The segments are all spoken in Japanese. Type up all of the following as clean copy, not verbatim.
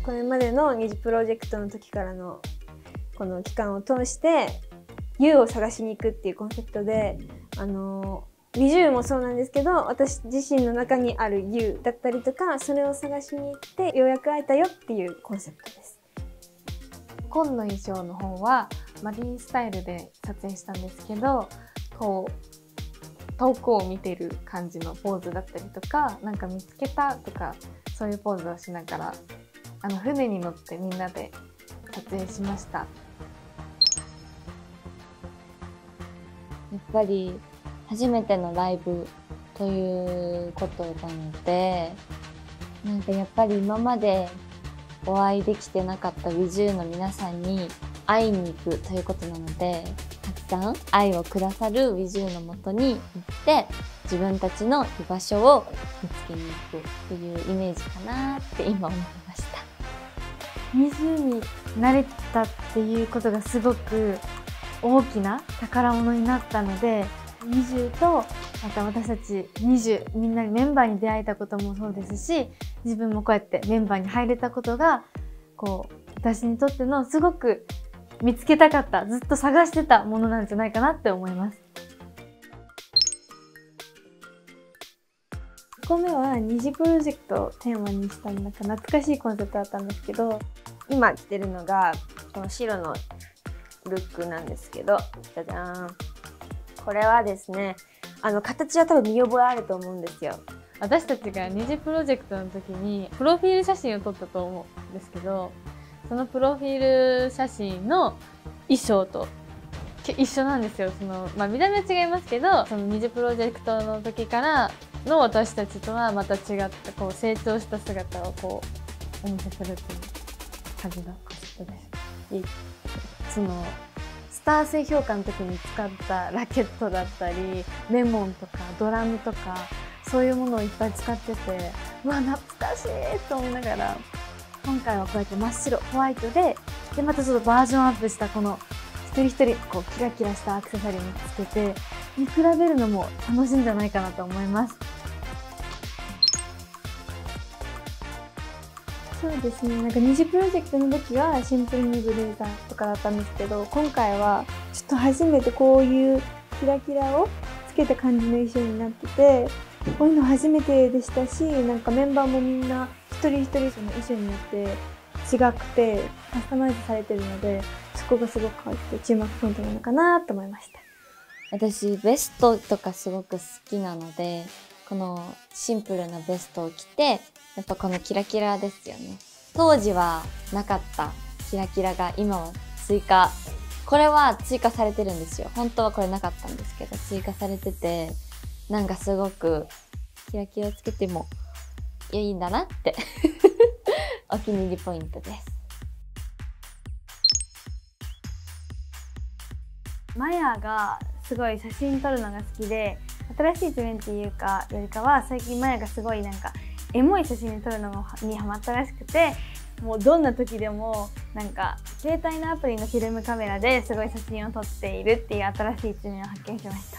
これまでの二次プロジェクトの時からのこの期間を通して You を探しに行くっていうコンセプトでWiZUもそうなんですけど、私自身の中にある You だったりとか、それを探しに行ってようやく会えたよっていうコンセプトです。 紺の衣装の方はマリンスタイルで撮影したんですけど、こう遠くを見てる感じのポーズだったりとか、なんか見つけたとかそういうポーズをしながら船に乗ってみんなで撮影しました。 やっぱり初めてのライブということなので、なんかやっぱり今までお会いできてなかった WiZU の皆さんに会いに行くということなので、たくさん愛をくださる WiZU のもとに行って自分たちの居場所を見つけに行くというイメージかなって今思いました。 WiZUになれたっていうことがすごく大きな宝物になったので、WiZUとまた私たち20みんなメンバーに出会えたこともそうですし、自分もこうやってメンバーに入れたことが私にとってのすごく見つけたかった、ずっと探してたものなんじゃないかなって思います。1個目は二次プロジェクトをテーマにしたなんか懐かしいコンセプトだったんですけど、 今着てるのがこの白のルックなんですけど、じゃじゃーん。これはですね、形は多分見覚えあると思うんですよ。 私たちが二次プロジェクトの時にプロフィール写真を撮ったと思うんですけど、そのプロフィール写真の衣装と一緒なんですよ。見た目は違いますけど、その二次プロジェクトの時からの私たちとはまた違った成長した姿をお見せするという感じのコンセプトです。 スター性評価の時に使ったラケットだったりレモンとかドラムとかそういうものをいっぱい使ってて、うわ懐かしいと思いながら、今回はこうやって真っ白ホワイトでまたちょっとバージョンアップしたこの一人一人キラキラしたアクセサリーもつけて見比べるのも楽しいんじゃないかなと思います。そうですね、なんか二次プロジェクトの時はシンプルにブレザーとかだったんですけど、今回はちょっと初めてこういうキラキラをつけた感じの衣装になってて、こういうの初めてでしたし、なんかメンバーもみんな一人一人その衣装によって違くてカスタマイズされてるので、そこがすごく変わって注目ポイントなのかなと思いました。 私ベストとかすごく好きなので、このシンプルなベストを着て、やっぱこのキラキラですよね。当時はなかったキラキラが今はこれは追加されてるんですよ。本当はこれなかったんですけど追加されてて、なんかすごくキラキラつけてもいいんだなってお気に入りポイントです。 マヤがすごい写真撮るのが好きで、新しい一面っていうかよりかは最近マヤがすごいなんかエモい写真に撮るのにハマったらしくて、もうどんな時でもなんか携帯のアプリのフィルムカメラですごい写真を撮っているっていう新しい一面を発見しました。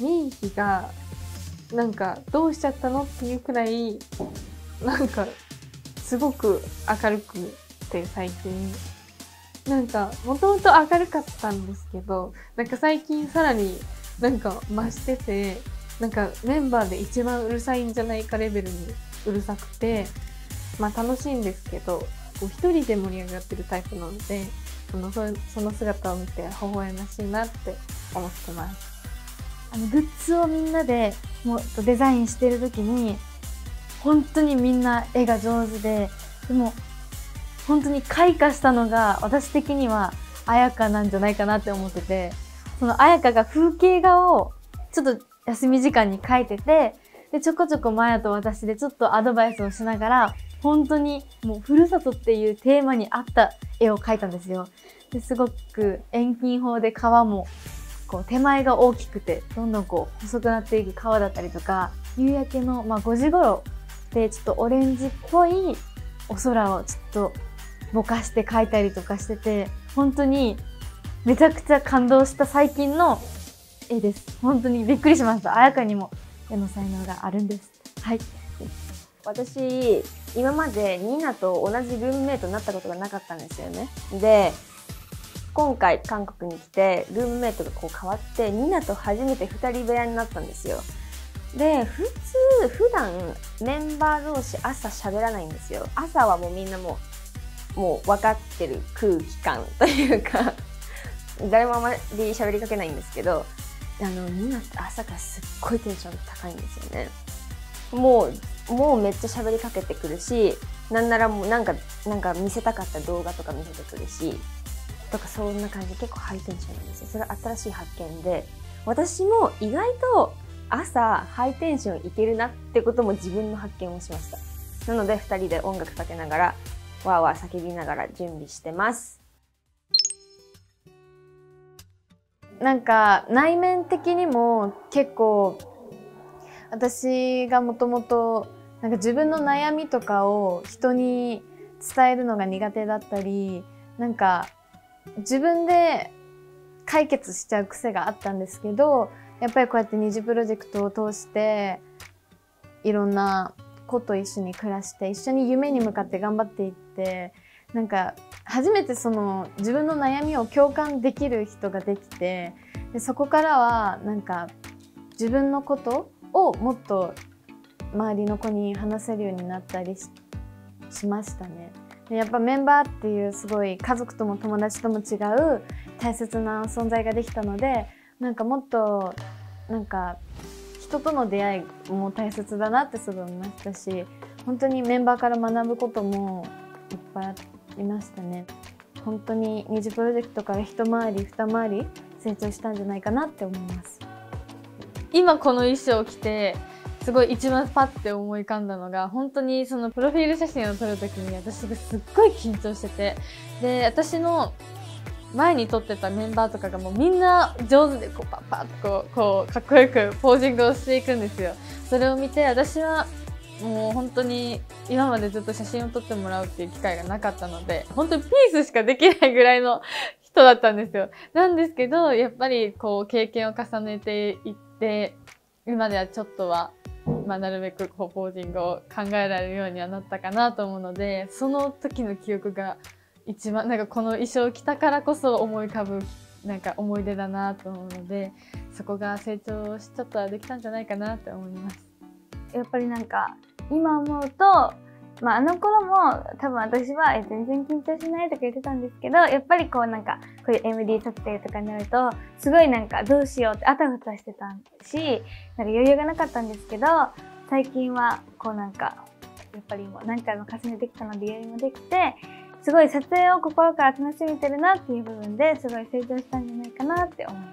ミンヒがなんかどうしちゃったのっていうくらいなんかすごく明るくて、最近なんかもともと明るかったんですけど、なんか最近さらになんか増してて、なんかメンバーで一番うるさいんじゃないかレベルにうるさくて、楽しいんですけど一人で盛り上がってるタイプなので、その姿を見て微笑ましいなって思ってます。 グッズをみんなでもっとデザインしてる時に本当にみんな絵が上手で、でも本当に開花したのが私的には彩香なんじゃないかなって思ってて、その彩香が風景画をちょっと休み時間に描いてて、でちょこちょこマヤと私でちょっとアドバイスをしながら、本当にもうふるさとっていうテーマに合った絵を描いたんですよ。ですごく遠近法で川も手前が大きくてどんどん細くなっていく川だったりとか、夕焼けの5時頃でちょっとオレンジっぽいお空をちょっとぼかして描いたりとかしてて、本当にめちゃくちゃ感動した最近の絵です。本当にびっくりしました。彩香にも絵の才能があるんです。はい。 私今までニナと同じルームメイトになったことがなかったんですよね。で今回韓国に来てルームメイトがこう変わってニナと初めて2人部屋になったんですよ。で普段メンバー同士朝喋らないんですよ。朝はもうみんなもう分かってる空気感というか誰もあまり喋りかけないんですけど、ニナって朝からすっごいテンション高いんですよね。もうめっちゃ喋りかけてくるし、なんならもうなんか見せたかった動画とか見せてくるしとか、そんな感じで結構ハイテンションなんですよ。それは新しい発見で、私も意外と朝ハイテンションいけるなってことも自分の発見をしました。なので2人で音楽かけながらわーわー叫びながら準備してます。 なんか内面的にも結構私がもともとなんか自分の悩みとかを人に伝えるのが苦手だったり、なんか自分で解決しちゃう癖があったんですけど、やっぱりこうやって二次プロジェクトを通していろんな子と一緒に暮らして一緒に夢に向かって頑張っていって、なんか初めてその自分の悩みを共感できる人ができて、でそこからはなんか自分のことをもっと周りの子に話せるようになったり しましたね。でやっぱメンバーっていうすごい家族とも友達とも違う大切な存在ができたので、なんかもっとなんか人との出会いも大切だなってすごい思いましたし、本当にメンバーから学ぶこともいっぱいありましたね。本当に二次プロジェクトから一回り二回り成長したんじゃないかなって思います。 今この衣装を着てすごい一番パッて思い浮かんだのが、本当にそのプロフィール写真を撮るときに私がすっごい緊張してて、で私の前に撮ってたメンバーとかがもうみんな上手でこうパッパッとこうかっこよくポージングをしていくんですよ。それを見て私はもう本当に今までずっと写真を撮ってもらうっていう機会がなかったので、本当にピースしかできないぐらいの人だったんですよ。なんですけどやっぱりこう経験を重ねていって、今ではちょっとはなるべくこうポージングを考えられるようにはなったかなと思うので、その時の記憶が一番なんかこの衣装を着たからこそ思い浮かぶなんか思い出だなと思うので、そこが成長しちょっとはできたんじゃないかなって思います。 やっぱりなんか今思うと、あの頃も多分私は全然緊張しないとか言ってたんですけど、やっぱりこうなんかこういう MD 撮影とかになるとすごいなんかどうしようってあたふたしてたし、なんか余裕がなかったんですけど、最近はこうなんかやっぱりもう何回も重ねてきたので余裕もできて、すごい撮影を心から楽しめてるなっていう部分ですごい成長したんじゃないかなって思います。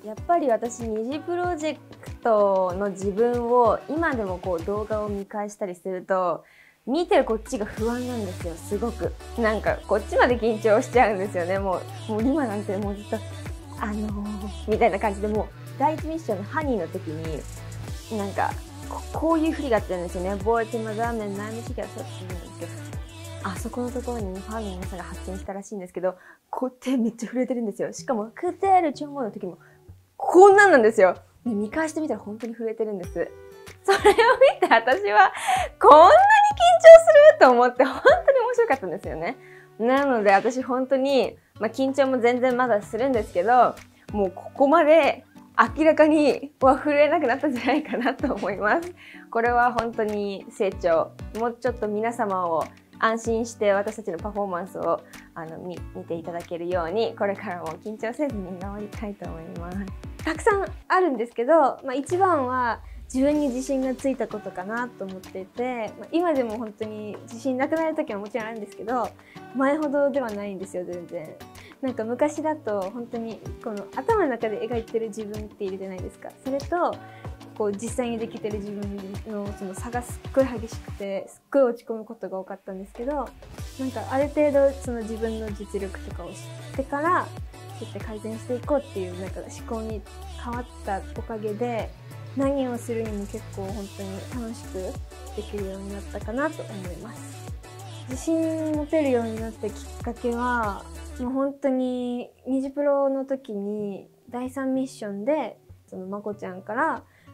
やっぱり私二次プロジェクトの自分を今でもこう動画を見返したりすると、見てるこっちが不安なんですよ。すごくなんかこっちまで緊張しちゃうんですよね。もう今なんてもうずっとみたいな感じで、もう第一ミッションのハニーの時になんかこういう振りがあったんですよね。ボーティマザーメンナイムシガーって言うんですけど、あそこのところにファンの皆さんが発見したらしいんですけど、こう手めっちゃ震えてるんですよ。しかもクテールチョンゴの時もこんなんですよ。で見返してみたら本当に震えてるんです。それを見て私はこんなに緊張すると思って本当に面白かったんですよね。なので私本当に、緊張も全然まだするんですけど、もうここまで明らかに震えなくなったんじゃないかなと思います。これは本当に成長。もうちょっと皆様を安心して私たちのパフォーマンスを見ていただけるように、これからも緊張せずに頑張りたいと思います。たくさんあるんですけど、一番は自分に自信がついたことかなと思っていて、今でも本当に自信なくなる時はもちろんあるんですけど、前ほどではないんですよ、全然。なんか昔だと本当にこの頭の中で描いてる自分っているじゃないですか。それとこう実際にできてる自分のその差がすっごい激しくて、すっごい落ち込むことが多かったんですけど、なんかある程度その自分の実力とかを知ってからそうやって改善していこうっていうなんか思考に変わったおかげで、何をするにも結構本当に楽しくできるようになったかなと思います。自信持てるようになったきっかけは、もう本当にニジプロの時に第3ミッションでそのまこちゃんから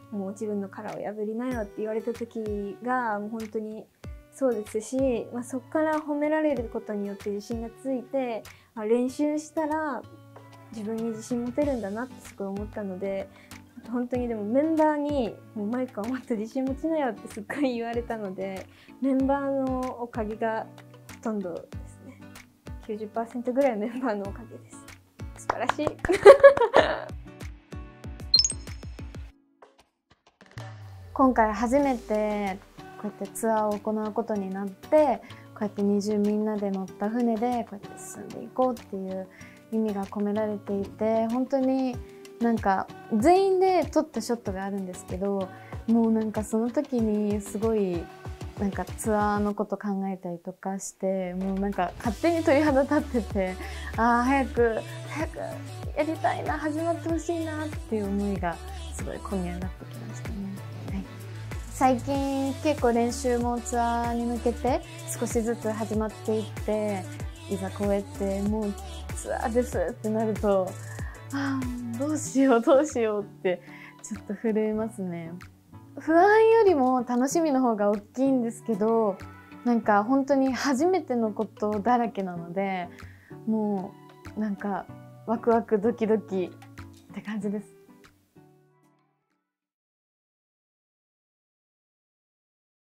もう自分の殻を破りなよって言われた時がもう本当にそうですし、そこから褒められることによって自信がついて、練習したら自分に自信持てるんだなってすごい思ったので、本当にでもメンバーにもうマイクはもっと自信持ちなよってすっごい言われたので、メンバーのおかげがほとんどですね。90% ぐらいメンバーのおかげです。素晴らしい。 今回初めてこうやってツアーを行うことになって、こうやって20みんなで乗った船でこうやって進んでいこうっていう意味が込められていて、本当になんか全員で撮ったショットがあるんですけど、もうなんかその時にすごいなんかツアーのこと考えたりとかして、もうなんか勝手に鳥肌立ってて、早くやりたいな、始まってほしいなっていう思いがすごい込み上がってきましたね。はい、最近結構練習もツアーに向けて少しずつ始まっていって、いざこうやってもうツアーですってなると、どうしようってちょっと震えますね。不安よりも楽しみの方が大きいんですけど、なんか本当に初めてのことだらけなので、もうなんかワクワクドキドキって感じです。